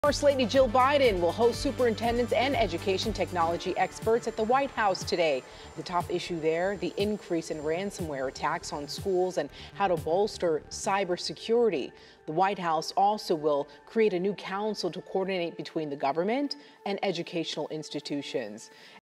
First Lady Jill Biden will host superintendents and education technology experts at the White House today. The top issue there, the increase in ransomware attacks on schools and how to bolster cybersecurity. The White House also will create a new council to coordinate between the government and educational institutions.